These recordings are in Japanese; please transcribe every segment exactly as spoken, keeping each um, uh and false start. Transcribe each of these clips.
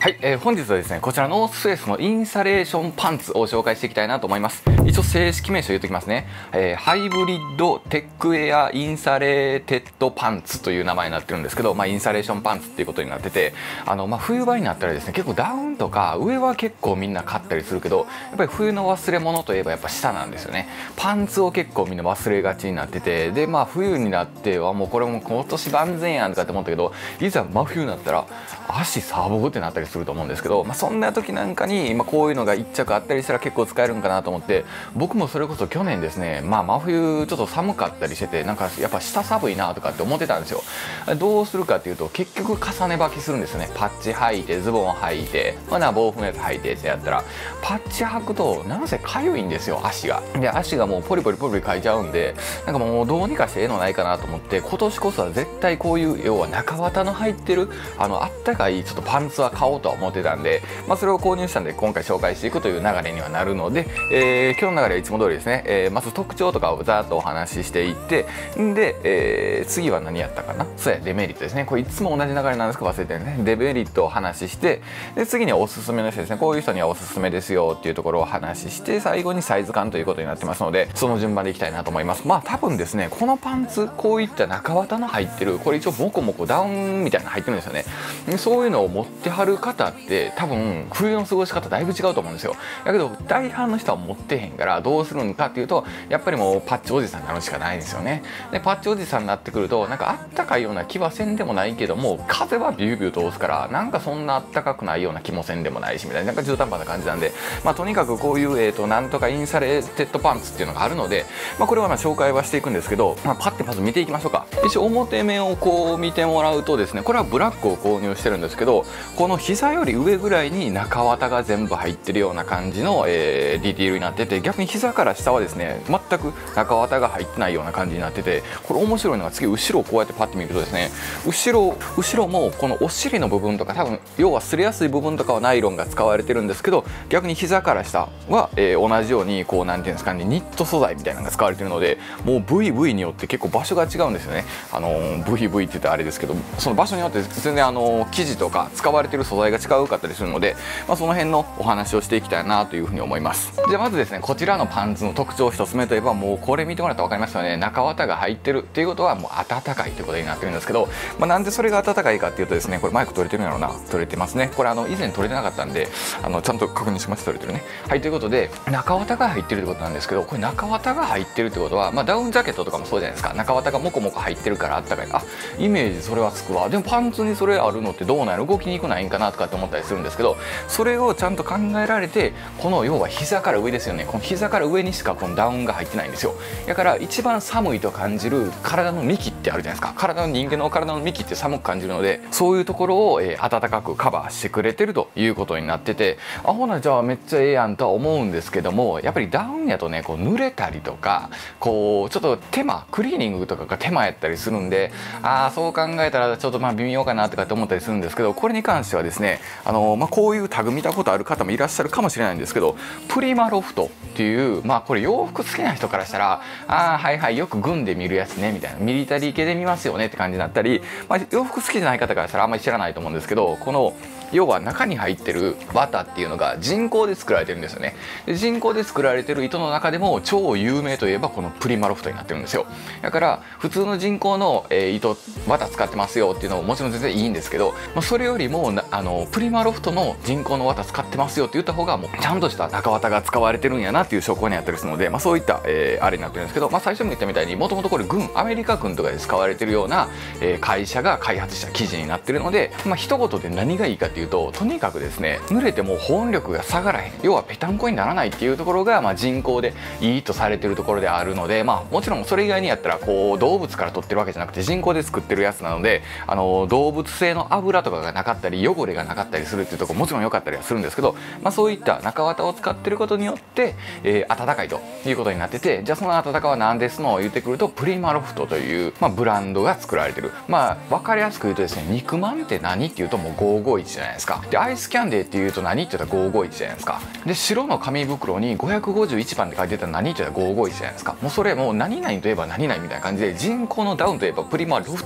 はい、えー、本日はですねこちらノースフェイスのインサレーションパンツを紹介していきたいなと思います。一応正式名称言っておきますね、えー、ハイブリッドテックエアインサレーテッドパンツという名前になってるんですけど、まあ、インサレーションパンツっていうことになってて、あの、まあ、冬場になったらですね結構ダウンとか上は結構みんな買ったりするけど、やっぱり冬の忘れ物といえばやっぱ下なんですよね。パンツを結構みんな忘れがちになってて、でまあ冬になってはもうこれも今年万全やんとかって思ったけど、いざ真冬になったら足サーボグってなったりすると思うんですけど、まあ、そんな時なんかに、まあ、こういうのがいっ着あったりしたら結構使えるんかなと思って、僕もそれこそ去年ですね、まあ、真冬ちょっと寒かったりしてて、なんかやっぱ下寒いなとかって思ってたんですよ。どうするかっていうと結局重ね履きするんですよね。パッチ履いてズボン履いて、まあ、な防風のやつ履いてってやったらパッチ履くとなんせかゆいんですよ、足が。で足がもうポリポリポリポリかいちゃうんで、なんかもうどうにかしてええのないかなと思って、今年こそは絶対こういう要は中綿の入ってるあのあったかいちょっとパンツは買おうとは思ってたんで、まあ、それを購入したんで今回紹介していくという流れにはなるので、えー、今日の流れはいつも通りですね、えー、まず特徴とかをざーっとお話ししていって、で、えー、次は何やったかな、そうやデメリットですね。これいつも同じ流れなんですけど忘れてるね。デメリットを話して、で次にはおすすめの人ですね、こういう人にはおすすめですよっていうところを話して、最後にサイズ感ということになってますので、その順番でいきたいなと思います。まあ多分ですねこのパンツこういった中綿の入ってる、これ一応モコモコダウンみたいなの入ってるんですよね。そういうのを持ってはる方って多分冬の過ごし方だいぶ違うと思うんですよ。だけど大半の人は持ってへんからどうするのかっていうと、やっぱりもうパッチおじさんになるしかないんですよね。でパッチおじさんになってくるとなんかあったかいような気はせんでもないけども、風はビュービュー通すからなんかそんなあったかくないような気もせんでもないしみたいな、なんか中途半端な感じなんで、まあとにかくこういう、えー、となんとかインサレテッドパンツっていうのがあるので、まあ、これはまあ紹介はしていくんですけど、まあ、パッてまず見ていきましょうか。一応表面をこう見てもらうとですね、これはブラックを購入してるんですけど、この膝より上ぐらいに中綿が全部入ってるような感じの、えー、ディティールになってて、逆に膝から下はですね全く中綿が入ってないような感じになってて、これ面白いのが次後ろをこうやってパッて見るとですね、後ろ後ろもこのお尻の部分とか多分要は擦れやすい部分とかはナイロンが使われてるんですけど、逆に膝から下は、えー、同じようにこうなんていうんですかね、ニット素材みたいなのが使われてるので、もう部位部位によって結構場所が違うんですよね。あのー、部位部位って言ったらあれですけど、その場所によって全然あのー、生地とか使われてる素材が違うかったりするので、まあ、その辺のお話をしていきたいなというふうに思います。じゃあまずですね、こちらのパンツの特徴一つ目といえば、もうこれ見てもらったら分かりますよね。中綿が入ってるっていうことはもう暖かいということになってるんですけど、まあ、なんでそれが暖かいかっていうとですね、これマイク取れてるんやろうな、取れてますね。これあの以前取れてなかったんで、あのちゃんと確認しました。取れてるね。はい、ということで中綿が入ってるってことなんですけど、これ中綿が入ってるってことは、まあ、ダウンジャケットとかもそうじゃないですか。中綿がモコモコ入ってるから暖かい、あ、イメージそれはつくわ。でもパンツにそれあるのってどうなの、動きにくないんかなとかって思ったりするんですけど、それをちゃんと考えられて、この要は膝から上ですよね、この膝から上にしかこのダウンが入ってないんですよ。だから一番寒いと感じる体の幹ってあるじゃないですか。体の人間の体の幹って寒く感じるので、そういうところを、えー、暖かくカバーしてくれてるということになってて、あ、ほなじゃあめっちゃええやんとは思うんですけども、やっぱりダウンやとねこう濡れたりとか、こうちょっと手間クリーニングとかが手間やったりするんで、ああそう考えたらちょっとまあ微妙かなとかって思ったりするんですけど、これに関してはですね、あの、まあ、こういうタグ見たことある方もいらっしゃるかもしれないんですけど、プリマロフトっていう、まあこれ洋服好きな人からしたら、ああはいはいよく軍で見るやつねみたいな、ミリタリー系で見ますよねって感じになったり、まあ、洋服好きじゃない方からしたらあんまり知らないと思うんですけど、この要は中に入ってる綿っていうのが人工で作られてるんですよね。で人工で作られてる糸の中でも超有名といえばこのプリマロフトになってるんですよ。だから普通の人工の、えー、糸綿使ってますよっていうのももちろん全然いいんですけど、まあ、それよりもあのプリマロフトの人工の綿使ってますよって言った方がもうちゃんとした中綿が使われてるんやなっていう証拠になったりするので、まあ、そういった、えー、あれになってるんですけど、まあ、最初に言ったみたいにもともとこれ軍アメリカ軍とかで使われてるような、えー、会社が開発した生地になってるので、まあ一言で何がいいかっていうと、とにかくですね濡れても保温力が下がらへん、要はぺたんこにならないっていうところが、まあ、人工でいいとされてるところであるので、まあもちろんそれ以外にやったらこう動物から取ってるわけじゃなくて人工で作ってるやつなので、あの動物性の油とかがなかったり汚れがなかったりするっていうところもちろん良かったりはするんですけど、まあ、そういった中綿を使ってることによって、えー、暖かいということになってて、じゃあその暖かは何ですのを言ってくると、プリマロフトという、まあ、ブランドが作られてる。まあ分かりやすく言うとですね、肉まんって何っていうともうごーごーいちじゃないですか。でアイスキャンデーっていうと何って言ったらごーごーいちじゃないですか。で白の紙袋にごひゃくごじゅういちばんって書いてたら何って言ったらごーごーいちじゃないですか。もうそれもう何々といえば何々みたいな感じで、人工のダウンといえばプリマロフトみたいな、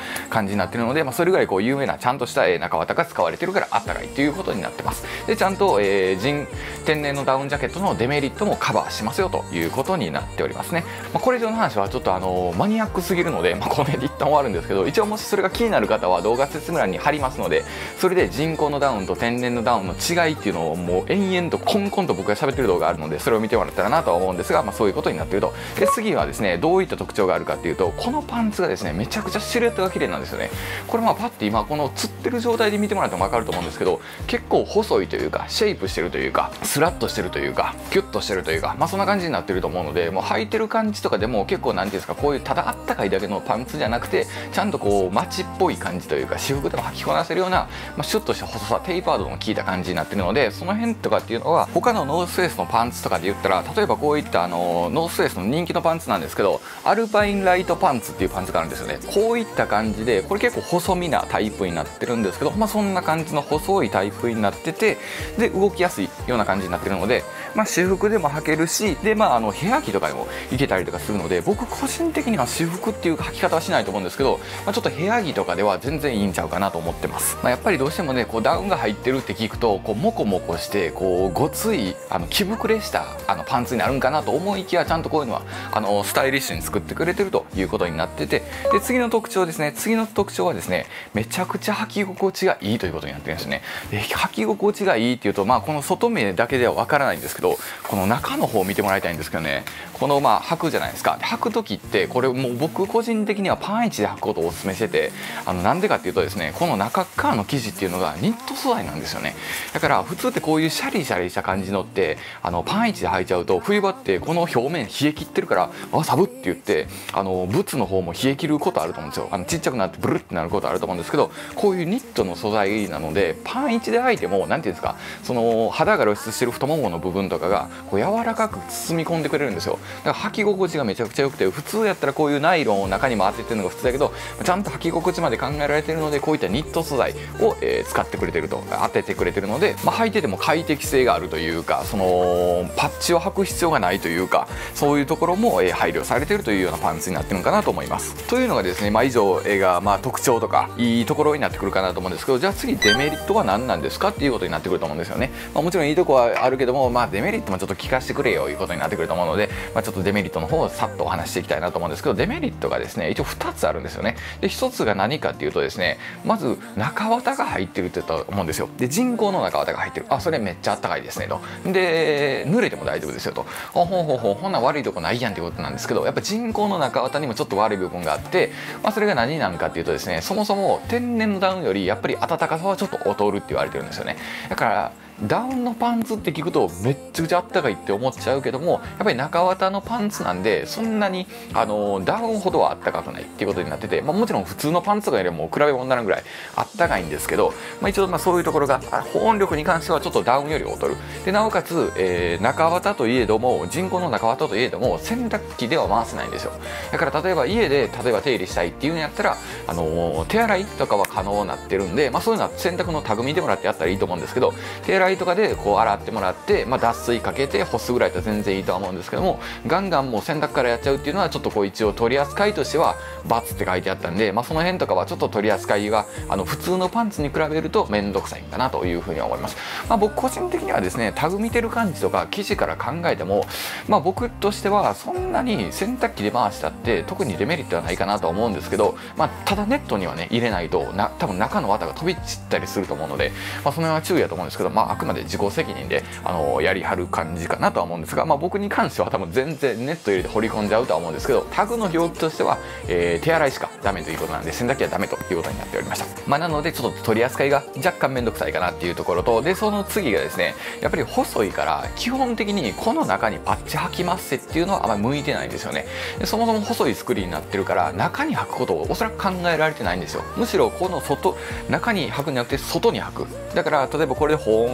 感じになってるので、まあ、それぐらいこう有名なちゃんとした中綿が使われてるからあったかいということになってます。でちゃんと、えー、人天然のダウンジャケットのデメリットもカバーしますよということになっておりますね。まあ、これ以上の話はちょっとあのマニアックすぎるので、まあ、この辺で一旦終わるんですけど、一応もしそれが気になる方は動画説明欄に貼りますので、それで人工のダウンと天然のダウンの違いっていうのをもう延々とコンコンと僕が喋ってる動画があるので、それを見てもらったらなとは思うんですが、まあ、そういうことになっていると。で次はですね、どういった特徴があるかっていうと、このパンツがですねめちゃくちゃシルエットが綺麗なんですよね。これまあパッて今このつってる状態で見てもらっても分かると思うんですけど、結構細いというかシェイプしてるというかスラッとしてるというかキュッとしてるというか、まあそんな感じになってると思うので、もう履いてる感じとかでも結構なんていうんですか、こういうただあったかいだけのパンツじゃなくて、ちゃんとこうマチっぽい感じというか私服でも履きこなせるような、まあ、シュッとした細さ、テーパードの効いた感じになってるので、その辺とかっていうのは他のノースフェイスのパンツとかで言ったら、例えばこういったあのノースフェイスの人気のパンツなんですけど、アルパインライトパンツっていうパンツがあるんですよね。こういった感じで、これ結構細身なタイプになってるんですけど、まあそんな感じの細いタイプになってて、で動きやすいような感じになってるので、まあ私服でも履けるし、でまああの部屋着とかでもいけたりとかするので、僕個人的には私服っていう履き方はしないと思うんですけど、まあ、ちょっと部屋着とかでは全然いいんちゃうかなと思ってます。まあ、やっぱりどうしてもね、こうダウンが入ってるって聞くと、こうモコモコしてこうごついあの着膨れしたあのパンツになるんかなと思いきや、ちゃんとこういうのはあのスタイリッシュに作ってくれてるということになってて、で次の特徴ですね、次の特徴はですね、めちゃくちゃ履き心地がいいということになってるんですね。で履き心地がいいっていうと、まあこの外目だけではわからないんですけど、この中の方を見てもらいたいんですけどね、このまあ履くじゃないですか。履く時ってこれもう僕個人的にはパンイチで履くことをお勧めしてて、あのなんでかっていうとですね、この中側の生地っていうのがニット素材なんですよね。だから普通ってこういうシャリシャリした感じのってあのパンイチで履いちゃうと、冬場ってこの表面冷え切ってるからあサブって言ってあのブツの方も冷え切ることあると思うんですよ。あのちっちゃくなってブルってなることあると思うんですけど、こういうニットの素材なのでパンイチで履いてもなんていうんですか、その肌が露出してる太ももの部分とかがこう柔らかく包み込んでくれるんですよ。だから履き心地がめちゃくちゃ良くて、普通やったらこういうナイロンを中にも当ててるのが普通だけど、ちゃんと履き心地まで考えられてるので、こういったニット素材を、えー、使ってくれてると、当ててくれてるので、まあ、履いてても快適性があるというか、そのパッチを履く必要がないというか、そういうところも、えー、配慮されてるというようなパンツになってるのかなと思います。というのがですね、まあ、以上が、まあ、特徴とかいいところになってくるかなと思うんですけど、じゃあ次デメリットは何なんですかっていうことになってくると思うんですよね。まあ、もちろんいいとこはあるけども、まあ、デメリットもちょっと聞かせてくれよということになってくると思うので、まあ、ちょっとデメリットの方をさっとお話していきたいなと思うんですけど、デメリットがですね一応ふたつあるんですよね。でひとつが何かっていうとですね、まず中綿が入ってるって言ったと思うんですよ。で人工の中綿が入ってる、あそれめっちゃあったかいですねと。で濡れても大丈夫ですよと。ほほほほほんな悪いとこないやんっていうことなんですけど、やっぱ人工の中綿にもちょっと悪い部分があって、まあ、それが何なのかっていうとですね、そもそも天然のダウンよりやっぱり暖かさはちょっと劣るって言われてるんですよね。だからダウンのパンツって聞くとめっちゃくちゃあったかいって思っちゃうけども、やっぱり中綿のパンツなんでそんなにあのダウンほどはあったかくないっていうことになってて、まあ、もちろん普通のパンツとかよりも比べ物になるぐらいあったかいんですけど、まあ、一応まあそういうところが保温力に関してはちょっとダウンより劣る。でなおかつ、えー、中綿といえども人工の中綿といえども洗濯機では回せないんですよ。だから例えば家で例えば手入れしたいっていうんやったら、あのー、手洗いとかは可能になってるんで、まあ、そういうのは洗濯のタグ見てもらってやったらいいと思うんですけど、手洗いとかでこう洗ってもらって、まあ、脱水かけて干すぐらいだと全然いいとは思うんですけども、ガンガンもう洗濯からやっちゃうっていうのはちょっとこう一応取り扱いとしてはバツって書いてあったんで、まあ、その辺とかはちょっと取り扱いがあの普通のパンツに比べると面倒くさいんかなというふうに思います。まあ、僕個人的にはですね、タグ見てる感じとか生地から考えても、まあ、僕としてはそんなに洗濯機で回したって特にデメリットはないかなと思うんですけど、まあ、ただネットにはね入れないとな多分中の綿が飛び散ったりすると思うので、まあ、その辺は注意だと思うんですけど、まあ、あくまで自己責任であのやりはる感じかなとは思うんですが、まあ、僕に関しては多分全然ネット入れて掘り込んじゃうとは思うんですけど、タグの表記としては、えー、手洗いしかダメということなんで洗濯機はダメということになっておりました。まあ、なのでちょっと取り扱いが若干めんどくさいかなっていうところと、でその次がですね、やっぱり細いから基本的にこの中にパッチ履きますっていうのはあまり向いてないんですよね。でそもそも細い作りになってるから中に履くことをおそらく考えられてないんですよ。むしろこの外中に履くんじゃなくて外に履く。だから例えばこれで保温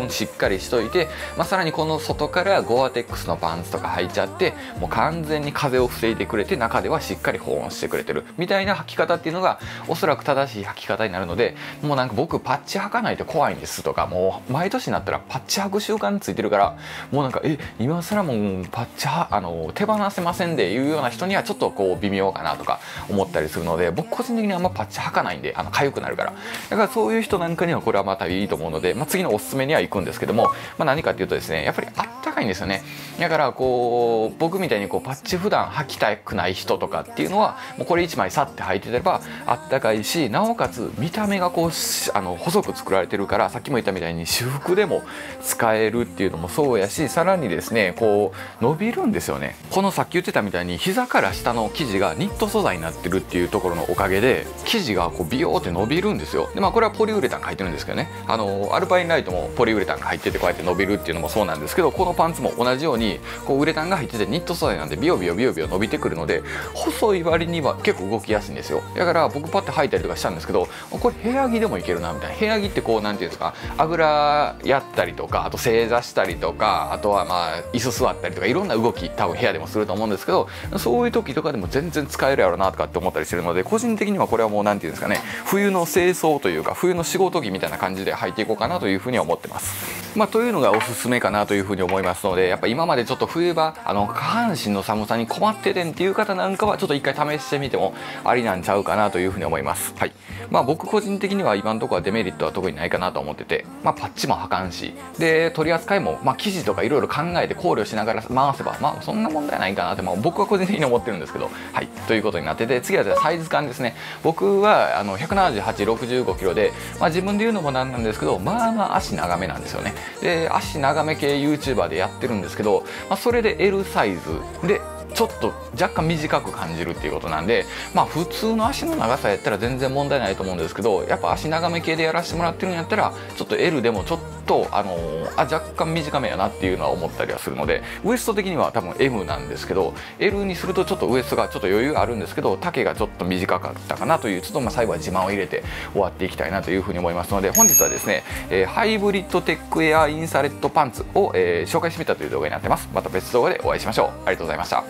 ンしっかりしといて、まあ、さらにこの外からゴアテックスのパンツとか履いちゃって、もう完全に風を防いでくれて、中ではしっかり保温してくれてるみたいな履き方っていうのがおそらく正しい履き方になるので、もうなんか僕パッチ履かないと怖いんですとか、もう毎年になったらパッチ履く習慣ついてるから、もうなんかえ今更もうパッチはあの手放せませんでいうような人にはちょっとこう微妙かなとか思ったりするので、僕個人的にあんまパッチ履かないんで、あの痒くなるから、だからそういう人なんかにはこれはまたいいと思うので、まあ、次のおすすめには行くんですけども、まあ、何かっていうとですね、やっぱりあったかいんですよね。だからこう僕みたいにこうパッチ普段履きたくない人とかっていうのはもうこれいちまいさって履いてればあったかいし、なおかつ見た目がこうあの細く作られてるから、さっきも言ったみたいに私服でも使えるっていうのもそうやし、さらにですねこう伸びるんですよね。このさっき言ってたみたいに膝から下の生地がニット素材になってるっていうところのおかげで生地がこうビヨーって伸びるんですよ。でまあこれはポリウレタンが入ってるんですけどね、あのアルパインライトもポリウレタンが入っててこうやって伸びるっていうのもそうなんですけど、このパンツも同じようにこうウレタンが入っててニット素材なんでビヨビヨビヨビヨ伸びてくるので、細い割には結構動きやすいんですよ。だから僕パッて履いたりとかしたんですけど、これ部屋着でもいけるなみたいな。部屋着ってこうなんていうんですか、あぐらやったりとか、あと正座したりとか、あとはまあ椅子座ったりとかいろんな動き多分部屋でもすると思うんですけど、そういう時とかでも全然使えるやろなとかって思ったりしてるので、個人的にはこれはもうなんていうんですかね、冬の清掃というか冬の仕事着みたいな感じで履いていこうかなというふうには思ってます。まあ、というのがおすすめかなというふうに思いますので、やっぱ今までちょっと冬場あの下半身の寒さに困っててんっていう方なんかはちょっと一回試してみてもありなんちゃうかなというふうに思います。はい。まあ僕個人的には今のところはデメリットは特にないかなと思ってて、まあパッチも履かんし、で取り扱いもまあ生地とかいろいろ考えて考慮しながら回せばまあそんな問題ないかなって、まあ、僕は個人的に思ってるんですけど、はいということになってて、次はじゃあサイズ感ですね。僕はあのひゃくななじゅうはち、ろくじゅうごキロで、まあ、自分で言うのもなんなんですけど、まあまあ足長めなんですよね。で足長め系 YouTuber でやってるんですけど、まあ、それで エル サイズでちょっと若干短く感じるっていうことなんで、まあ普通の足の長さやったら全然問題ないと思うんですけど、やっぱ足長め系でやらせてもらってるんやったらちょっと エル でもちょっとあのー、あ若干短めやなっていうのは思ったりはするので、ウエスト的には多分 エム なんですけど、 エル にするとちょっとウエストがちょっと余裕あるんですけど、丈がちょっと短かったかなという、ちょっとまあ最後は自慢を入れて終わっていきたいなというふうに思いますので、本日はですね、えー、ハイブリッドテックエアインサレットパンツを、えー、紹介してみたという動画になってます。また別動画でお会いしましょう。ありがとうございました。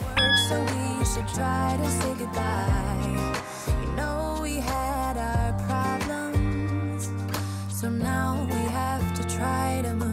So we should try to say goodbye. You know we had our problems, so now we have to try to move